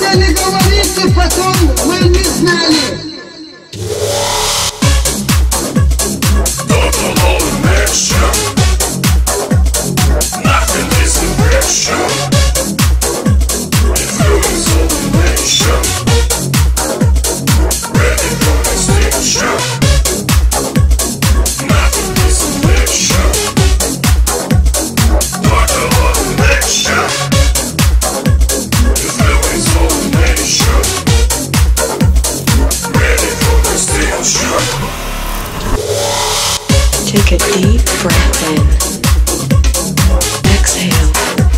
стали говорить, и потом мы не знали. Take a deep breath in. Exhale.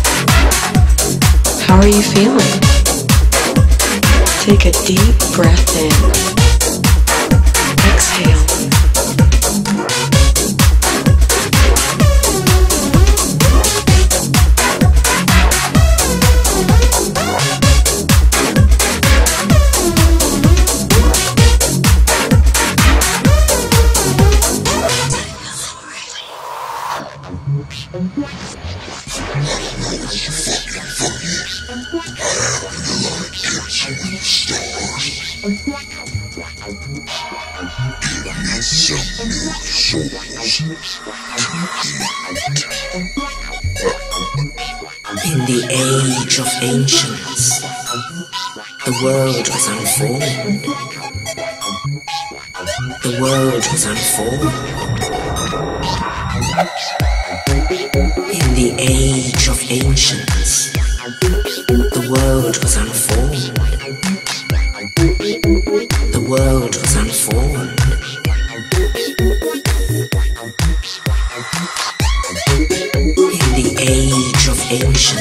How are you feeling? Take a deep breath in. Exhale. In the age of ancients, the world was unformed. The world was unformed. In the age of ancients, the world was unformed. The world was unformed. In the age of ancients,